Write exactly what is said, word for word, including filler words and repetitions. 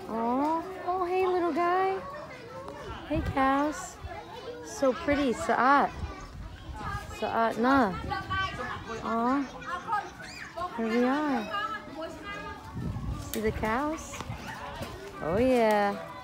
Oh, oh, hey, little guy. Hey, cows. So pretty, Saat. Saat na. Oh, here we are. See the cows? Oh, yeah.